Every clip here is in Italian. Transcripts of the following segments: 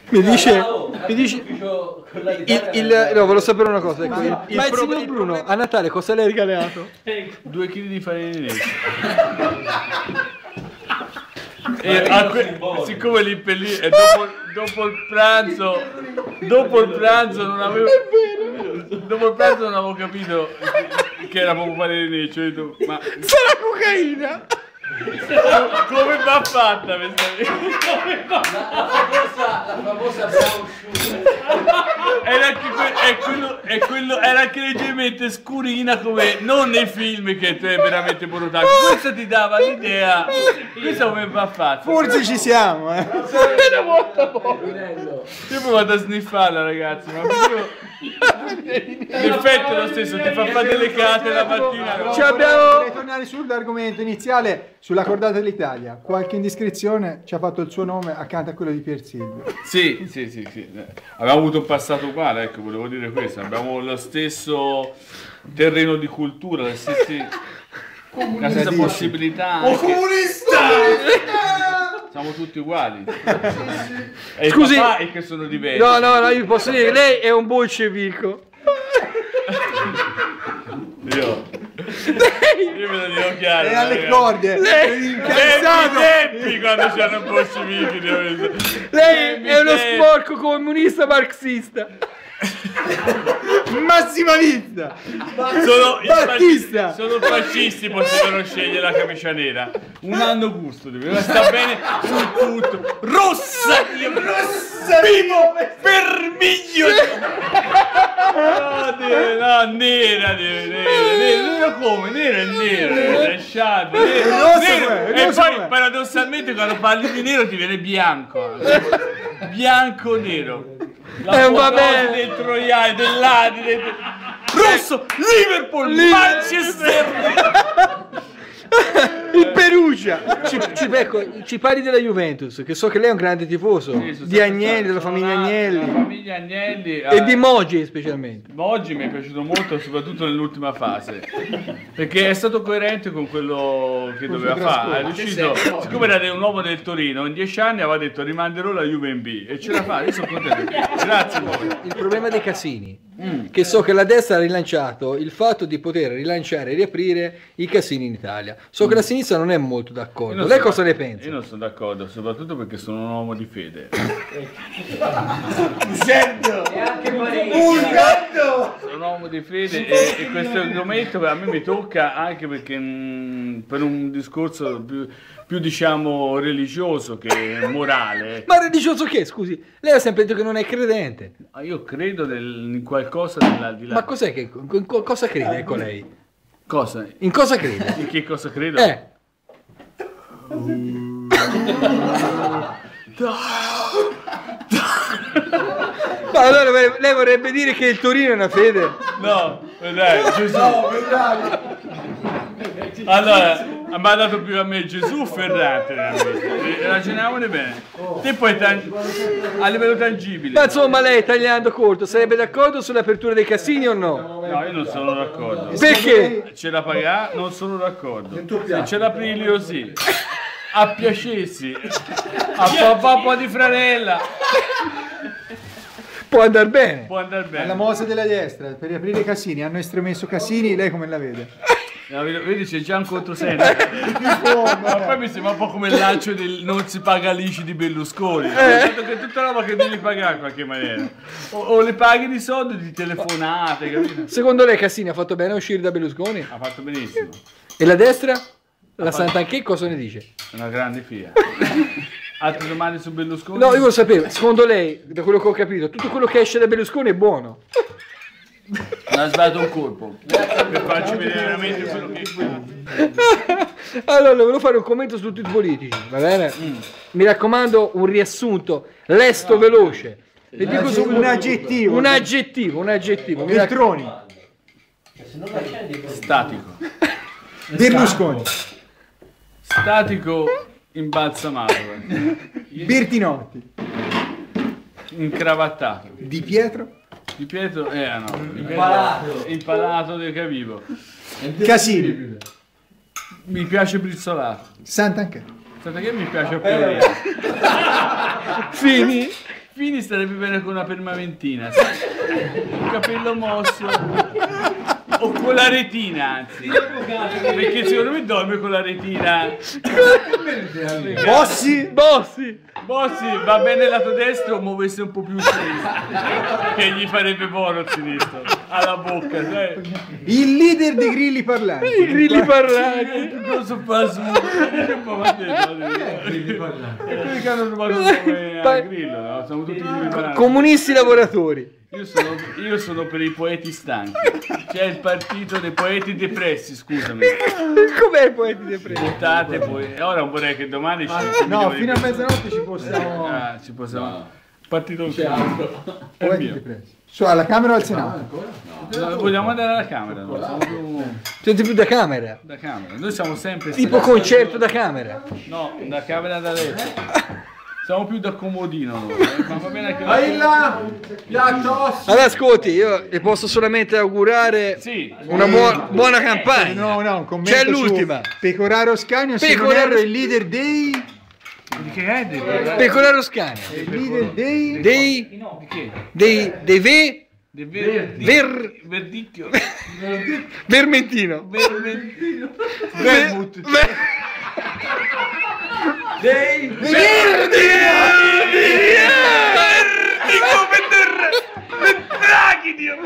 Mi dice no, volevo sapere una cosa. Ecco, ma il signor Bruno a Natale cosa le ha regalato? 2 kg di farina di riso. Siccome lì per lì e dopo il pranzo non avevo capito che era proprio farina di riso. Ho detto, ma sarà cocaina! come va fatta questa La famosa brown sugar. era anche leggermente scurina, come non nei film che è veramente brutale. Questo ti dava l'idea. Questa come va fatta? Forse ci siamo, Io poi vado a sniffarla, ragazzi, ma l'effetto è lo stesso, ti fa fare delle cate la mattina. Vorrei tornare sull'argomento iniziale, sulla cordata dell'Italia. Qualche indiscrezione ci ha fatto il suo nome accanto a quello di Pier Silvio. Sì. Abbiamo avuto un passato uguale, ecco, volevo dire questo. Abbiamo lo stesso terreno di cultura, la stessa possibilità. Comunista! Siamo tutti uguali. E Scusi, è che sono diversi. No, io posso dire che lei è un bolscevico. Io me lo dico chiaro. È alle corde. Tempi quando c'erano bolscevichi. Lei è uno sporco comunista marxista. Massimalista. Sono fascisti, potevano scegliere la camicia nera. Un anno gusto, sta bene su tutto. Rossa, vivo, vermiglio. No, nera come? Nera è nero, lasciate. E poi paradossalmente quando parli di nero ti viene bianco. Bianco nero. Va bene. Del Troiani, dell'Adi, Rosso, Liverpool, Manchester. Il Perugia. Ci parli della Juventus, che so che lei è un grande tifoso di Agnelli, della famiglia Agnelli. La famiglia Agnelli E di Moggi specialmente. Moggi mi è piaciuto molto, soprattutto nell'ultima fase, perché è stato coerente con quello che doveva fare. È riuscito, siccome era un uomo del Torino, in 10 anni aveva detto rimanderò la Juve in B e ce la fa. Io sono contento. Grazie Moggi. Il problema dei casini, che so che la destra ha rilanciato il fatto di poter rilanciare e riaprire i casini in Italia. So che la sinistra non è molto d'accordo. Lei cosa ne pensa? Io non sono d'accordo, soprattutto perché sono un uomo di fede. Sento! E anche parecchio. Sono un uomo di fede e questo argomento a me mi tocca anche perché per un discorso più diciamo religioso che morale. Ma religioso che, scusi? Lei ha sempre detto che non è credente. Io credo in qualcosa dell'aldilà. Ma cos'è che cosa crede ecco lei? Cosa? In cosa crede? In che cosa credo? Ma allora lei vorrebbe dire che il Torino è una fede? No, dai, Gesù. Allora, mi ha dato più a me Gesù Ferrante nella vita. Ragioniamone bene. Te poi a livello tangibile. Ma insomma lei, tagliando corto, sarebbe d'accordo sull'apertura dei casini o no? No, io non sono d'accordo. Perché? Ce la pagà, non sono d'accordo. Se ce la Prilio sì. A piacessi. A papà di Franella. Può andare bene. Può andare bene. Alla mossa della destra, per riaprire i casini, hanno estremesso casini, lei come la vede? Vedi c'è già un controsenso. Ma poi mi sembra un po' come il lancio del non si paga l'ICI di Berlusconi. Che è tutta roba che devi pagare in qualche maniera. O le paghi di soldi di telefonate, capito? Secondo lei Cassini ha fatto bene a uscire da Berlusconi? Ha fatto benissimo. E la destra? La Sant'Anché cosa ne dice? È una grande figlia. Altre domande su Berlusconi? No, io lo sapevo. Secondo lei, da quello che ho capito, tutto quello che esce da Berlusconi è buono. Non ha sbagliato un colpo per farci vedere veramente quello che è. Allora, volevo fare un commento su tutti i politici, va bene? Mi raccomando, un riassunto, lesto, veloce. Le dico subito un aggettivo. Un aggettivo, un aggettivo. Veltroni. Statico. Berlusconi. Statico imbalsamato. Bertinotti. Incravattato. Di Pietro. Di Pietro, no. Impalato del cavivo. Casini. Mi piace brizzolato. Sant'Anché. Senta che mi piace a Fiorino. Fini. Fini starebbe bene con una permaventina, sai? Un capello mosso. O con la retina, anzi. Perché secondo me dorme con la retina. Bossi? Bossi! Bossi, va bene il lato destro, muovesse un po' più sinistro. Che gli farebbe buono il sinistro. Alla bocca, sai? Il leader dei grilli parlanti. I grilli parlanti! Cosa fa su? Che po' grilli parlanti. E quelli che hanno rubato come a grillo, no? Siamo tutti grilli parlanti. Comunisti lavoratori. Io sono per i poeti stanchi. C'è il partito dei poeti depressi, scusami. Com'è il poeti depressi? Votate poi. E ora vorrei che domani ci No, fino a mezzanotte ci possiamo... ci possiamo. Partito Poeti depressi. Cioè, alla Camera o al Senato? Vogliamo andare alla Camera, no? Siamo più Siete più da camera? da Camera. Noi siamo sempre Tipo concerto da camera. No, da Camera da letto. Siamo più da comodino noi. Ma va bene anche Là, piatto. Allora ascolti, io le posso solamente augurare Sì. una buona campagna. No, un commento C'è su l'ultima. Pecoraro Scania, Pecoraro- Simonello è il leader dei... Di che è? Pecoraro Scania. Il leader dei... Dei Di che? dei Verdicchio. Vermentino. Vermentino. Vermouth. Dei Verdi come draghi, Dio.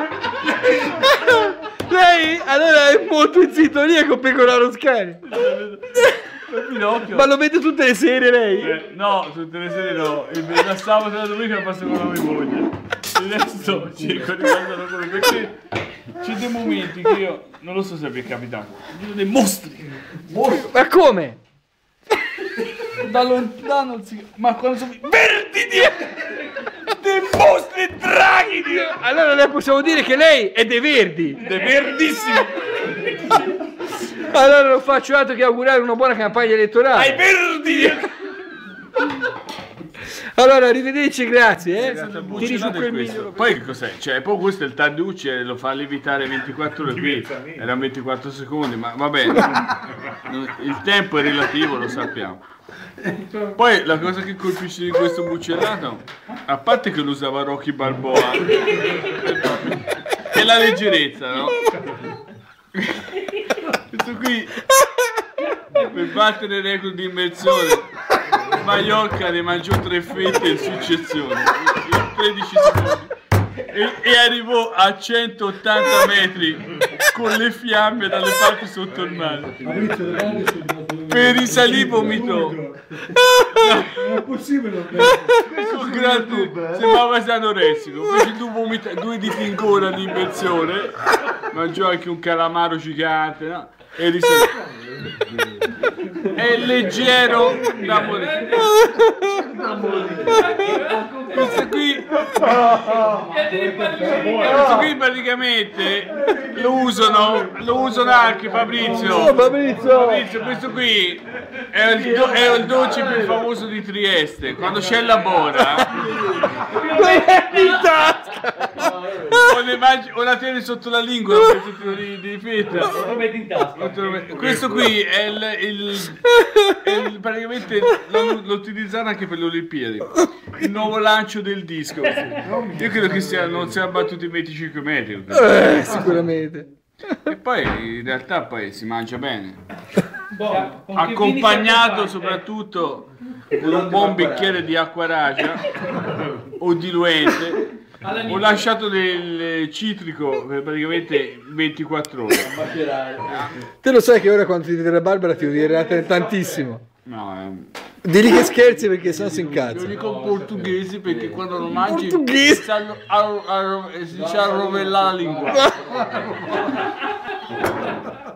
Lei allora è molto in sintonia con Pecoraro Scania. Pinocchio. Ma lo vede tutte le sere lei? No, tutte le sere no. Da sabato e la domenica passo con la mia moglie. Il resto cerco di guardare quello perché c'è dei momenti che io non lo so se vi è capitato. Vedo dei mostri. Ma come? Da lontano ma quando sono verdi, Dio! Dei mostri draghi, Dio! Allora noi possiamo dire che lei è dei Verdi. Dei verdissimi! Allora non faccio altro che augurare una buona campagna elettorale. Ai verdi! Allora arrivederci, grazie. Tiri su quel mignolo. Poi che cos'è? Cioè, poi questo è il Tarducci e lo fa lievitare 24 ore qui. Erano 24 secondi, ma va bene. Il tempo è relativo, lo sappiamo. Poi la cosa che colpisce di questo bucellato, a parte che lo usava Rocky Balboa, è la leggerezza, no? Questo qui per battere il record di immersione Maiorca ne mangiò 3 fette in successione in 13 secondi e arrivò a 180 metri con le fiamme dalle parti sotto il mare. Per risalire vomitò. Non è possibile. Questo grande sembrava quasi anoressico. Fece 2 diti in gola di inversione, mangiò anche un calamaro gigante, no? E risalì. È leggero da morire. Questo qui praticamente lo usano anche Fabrizio. Fabrizio, questo qui è il dolce più famoso di Trieste. Quando c'è la bora In tasca. o la tieni sotto la lingua di fetta. Questo qui è praticamente lo utilizzano anche per le Olimpiadi. Il nuovo lancio del disco. Io credo che non sia battuto i 25 metri. Sicuramente. E poi in realtà poi si mangia bene. Accompagnato soprattutto con un buon bicchiere di acqua ragia o diluente. Ho lasciato del citrico per praticamente 24 ore. Te lo sai che ora quando ti dirà Barbara ti odierà tantissimo. No, Digli che scherzi perché sennò si lo incazza. dico portoghese perché quando lo mangi Portoghese? si ci arrovella la lingua.